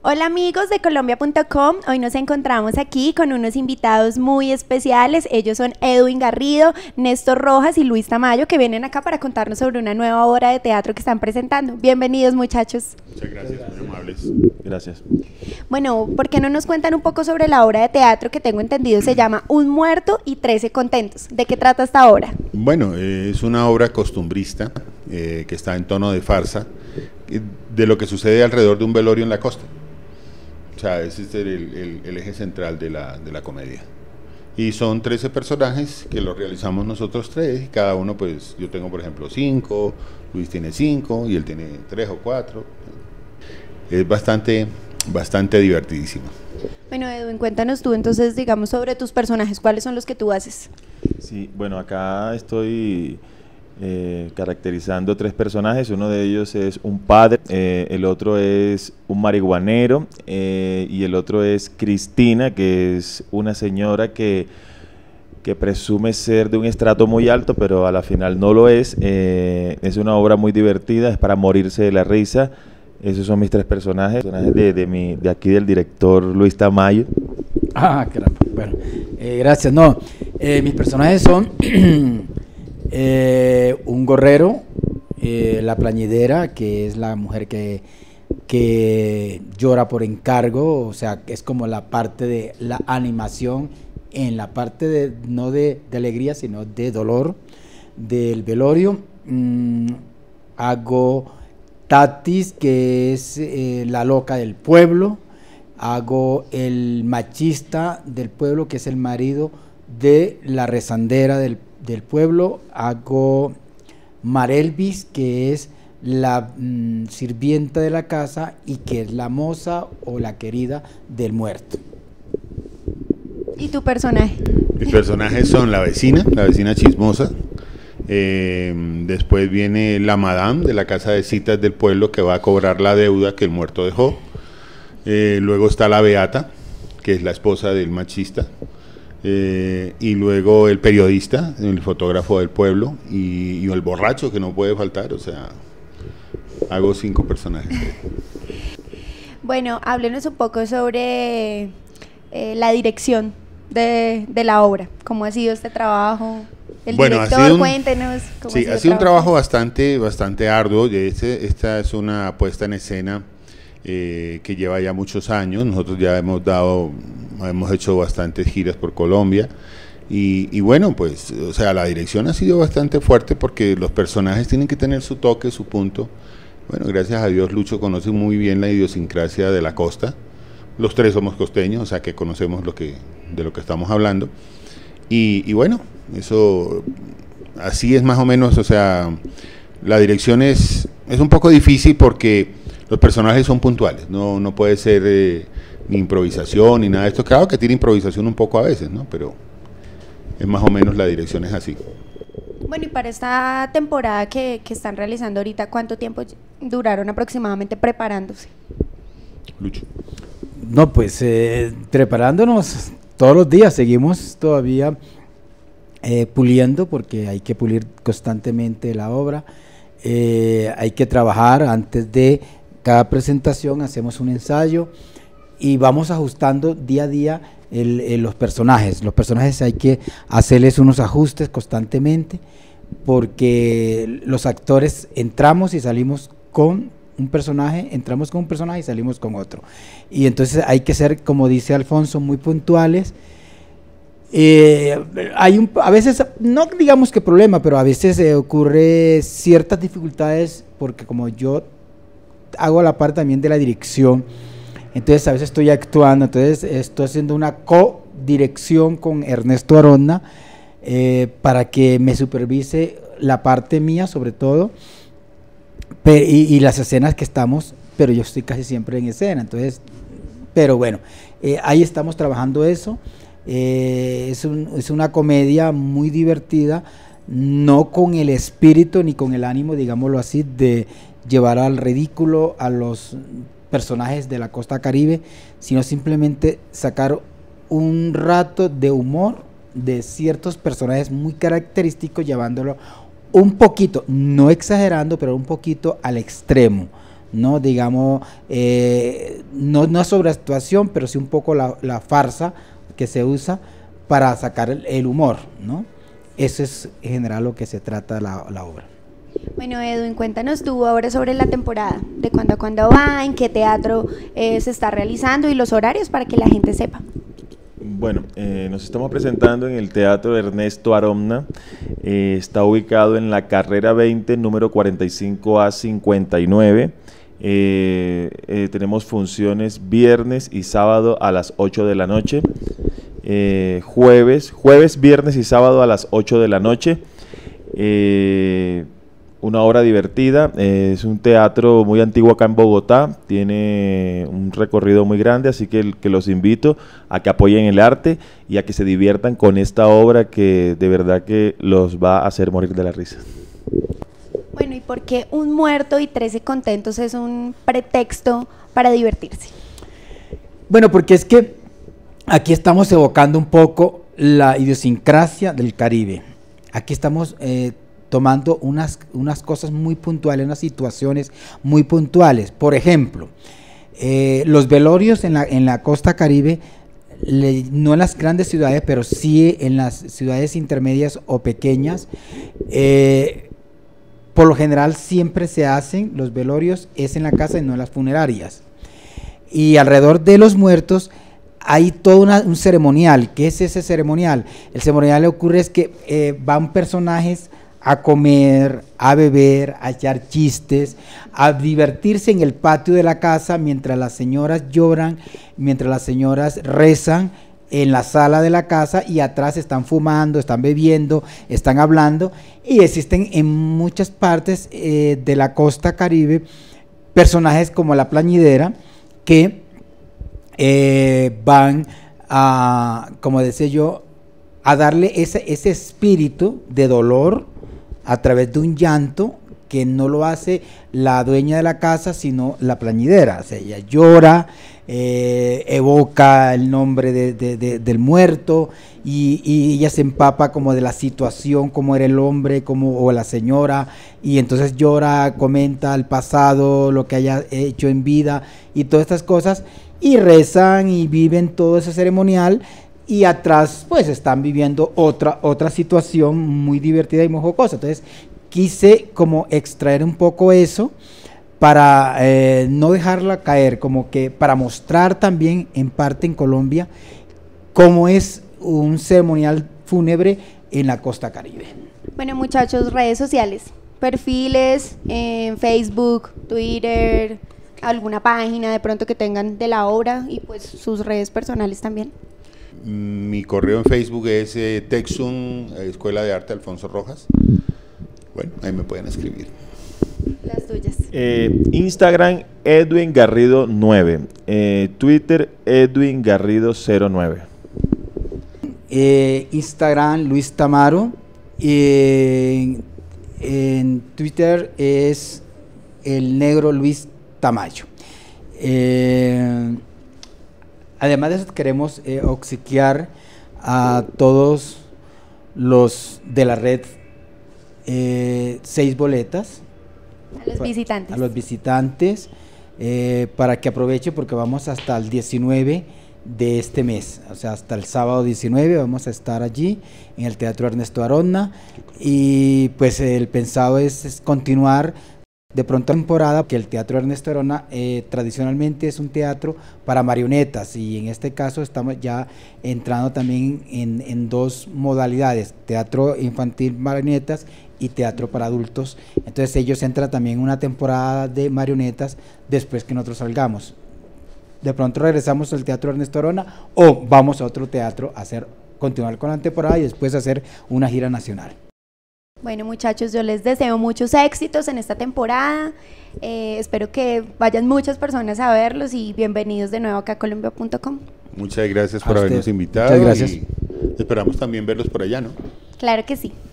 Hola amigos de Colombia.com, hoy nos encontramos aquí con unos invitados muy especiales. Ellos son Edwin Garrido, Néstor Rojas y Luis Tamayo, que vienen acá para contarnos sobre una nueva obra de teatro que están presentando. Bienvenidos, muchachos. Muchas gracias, muy amables. Gracias. Bueno, ¿por qué no nos cuentan un poco sobre la obra de teatro que tengo entendido se llama Un muerto y 13 contentos? ¿De qué trata esta obra? Bueno, es una obra costumbrista que está en tono de farsa de lo que sucede alrededor de un velorio en la costa. O sea, ese es el eje central de la comedia. Y son 13 personajes que los realizamos nosotros tres, y cada uno, pues, yo tengo por ejemplo 5, Luis tiene 5 y él tiene 3 o 4. Es bastante divertidísimo. Bueno, Edwin, cuéntanos tú entonces, digamos, sobre tus personajes, ¿cuáles son los que tú haces? Sí, bueno, acá estoy caracterizando 3 personajes. Uno de ellos es un padre, el otro es un marihuanero y el otro es Cristina, que es una señora que presume ser de un estrato muy alto, pero a la final no lo es. Es una obra muy divertida, es para morirse de la risa. Esos son mis 3 personajes de aquí del director Luis Tamayo. Ah, caramba. Bueno, gracias. No, mis personajes son un gorrero, la plañidera, que es la mujer que llora por encargo, o sea, que es como la parte de la animación, en la parte no de alegría, sino de dolor del velorio. Hago Tatis, que es la loca del pueblo. Hago el machista del pueblo, que es el marido de la rezandera del pueblo. Hago Marelvis, que es la sirvienta de la casa y que es la moza o la querida del muerto. ¿Y tu personaje? Mis personajes son la vecina chismosa. Después viene la madame de la casa de citas del pueblo, que va a cobrar la deuda que el muerto dejó. Luego está la beata, que es la esposa del machista. Y luego el periodista, el fotógrafo del pueblo, y el borracho, que no puede faltar. O sea, hago 5 personajes. Bueno, háblenos un poco sobre la dirección de la obra. ¿Cómo ha sido este trabajo? El director, cuéntenos. Sí, ha sido un trabajo bastante arduo. Esta es una puesta en escena que lleva ya muchos años. Nosotros ya hemos hecho bastantes giras por Colombia y bueno, pues, o sea, la dirección ha sido bastante fuerte porque los personajes tienen que tener su toque, su punto. Bueno, gracias a Dios Lucho conoce muy bien la idiosincrasia de la costa. Los 3 somos costeños, o sea que conocemos de lo que estamos hablando. Y bueno, eso así es más o menos. O sea, la dirección es un poco difícil porque los personajes son puntuales, no puede ser ni improvisación ni nada de esto. Claro que tiene improvisación un poco a veces, ¿no? Pero es más o menos, la dirección es así. Bueno, y para esta temporada que están realizando ahorita, ¿cuánto tiempo duraron aproximadamente preparándose? Lucho. No, pues preparándonos todos los días, seguimos todavía puliendo, porque hay que pulir constantemente la obra. Hay que trabajar antes de cada presentación, hacemos un ensayo y vamos ajustando día a día los personajes. Los personajes hay que hacerles unos ajustes constantemente, porque los actores entramos y salimos con un personaje, entramos con un personaje y salimos con otro. Y entonces hay que ser, como dice Alfonso, muy puntuales. A veces, no digamos que problema, pero a veces ocurre ciertas dificultades, porque como yo hago la parte también de la dirección, entonces a veces estoy actuando, entonces estoy haciendo una co-dirección con Ernesto Arona para que me supervise la parte mía sobre todo, y las escenas que estamos, pero yo estoy casi siempre en escena, entonces, pero bueno, ahí estamos trabajando eso. Es una comedia muy divertida, no con el espíritu ni con el ánimo, digámoslo así, de llevar al ridículo a los personajes de la costa caribe, sino simplemente sacar un rato de humor de ciertos personajes muy característicos, llevándolo un poquito, no exagerando, pero un poquito al extremo, ¿no? Digamos, no sobreactuación, pero sí un poco la farsa que se usa para sacar el humor, ¿no? Eso es en general lo que se trata la obra. Bueno, Edwin, cuéntanos tú ahora sobre la temporada, de cuándo a cuándo va, en qué teatro se está realizando y los horarios para que la gente sepa. Bueno, nos estamos presentando en el Teatro Ernesto Aromna. Está ubicado en la carrera 20, número 45A59. Tenemos funciones viernes y sábado a las 8 de la noche. Jueves, viernes y sábado a las 8 de la noche. Una obra divertida, es un teatro muy antiguo acá en Bogotá, tiene un recorrido muy grande, así que los invito a que apoyen el arte y a que se diviertan con esta obra que de verdad que los va a hacer morir de la risa. Bueno, ¿y por qué un muerto y 13 contentos es un pretexto para divertirse? Bueno, porque es que aquí estamos evocando un poco la idiosincrasia del Caribe. Aquí estamos tomando unas cosas muy puntuales, unas situaciones muy puntuales. Por ejemplo, los velorios en la costa Caribe, no en las grandes ciudades, pero sí en las ciudades intermedias o pequeñas, por lo general siempre se hacen los velorios es en la casa y no en las funerarias. Y alrededor de los muertos hay todo un ceremonial. ¿Qué es ese ceremonial? El ceremonial le ocurre es que van personajes a comer, a beber, a echar chistes, a divertirse en el patio de la casa mientras las señoras lloran, mientras las señoras rezan en la sala de la casa y atrás están fumando, están bebiendo, están hablando, y existen en muchas partes de la costa Caribe personajes como la plañidera que van a, como decía yo, a darle ese espíritu de dolor a través de un llanto que no lo hace la dueña de la casa, sino la plañidera. O sea, ella llora, evoca el nombre del muerto y ella se empapa como de la situación, cómo era el hombre o la señora, y entonces llora, comenta el pasado, lo que haya hecho en vida y todas estas cosas, y rezan y viven todo ese ceremonial. Y atrás pues están viviendo otra situación muy divertida y muy jocosa. Entonces quise como extraer un poco eso para no dejarla caer, como que para mostrar también en parte en Colombia cómo es un ceremonial fúnebre en la costa Caribe. Bueno, muchachos, redes sociales, perfiles en Facebook, Twitter, alguna página de pronto que tengan de la obra y pues sus redes personales también. Mi correo en Facebook es Texum, Escuela de Arte Alfonso Rojas. Bueno, ahí me pueden escribir. Las tuyas. Instagram, Edwin Garrido 9. Twitter, Edwin Garrido 09. Instagram, Luis Tamaro. En Twitter es el negro Luis Tamayo. Además de eso, queremos obsequiar a todos los de la red 6 boletas. A los visitantes. A los visitantes, para que aprovechen, porque vamos hasta el 19 de este mes, o sea, hasta el sábado 19 vamos a estar allí en el Teatro Ernesto Aromna, y pues el pensado es continuar de pronto temporada, que el Teatro Ernesto Aromna tradicionalmente es un teatro para marionetas, y en este caso estamos ya entrando también en 2 modalidades, teatro infantil marionetas y teatro para adultos. Entonces ellos entran también en una temporada de marionetas después que nosotros salgamos. De pronto regresamos al Teatro Ernesto Aromna o vamos a otro teatro a continuar con la temporada y después hacer una gira nacional. Bueno, muchachos, yo les deseo muchos éxitos en esta temporada. Espero que vayan muchas personas a verlos y bienvenidos de nuevo acá a Colombia.com. Muchas gracias por habernos invitado. Muchas gracias. Y esperamos también verlos por allá, ¿no? Claro que sí.